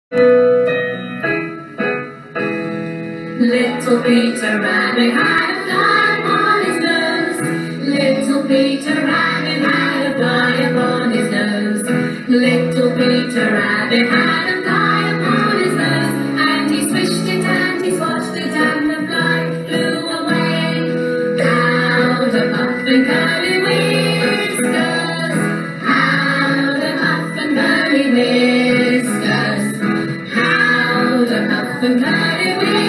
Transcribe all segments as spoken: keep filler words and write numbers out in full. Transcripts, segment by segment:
Little Peter Rabbit had a fly upon his nose. Little Peter Rabbit had a fly upon his nose. Little Peter Rabbit had a fly upon his nose. And he swished it and he swatched it and the fly flew away. How the puff and curly whiskers, how the puff and curly whiskers, how the puff and curly whiskers.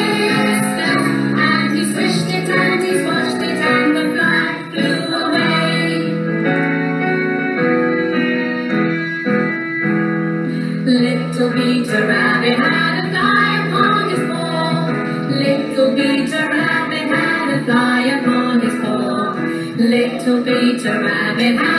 Little Peter Rabbit had a fly upon his paw. Little Peter Rabbit had a fly upon his paw. Little Peter Rabbit had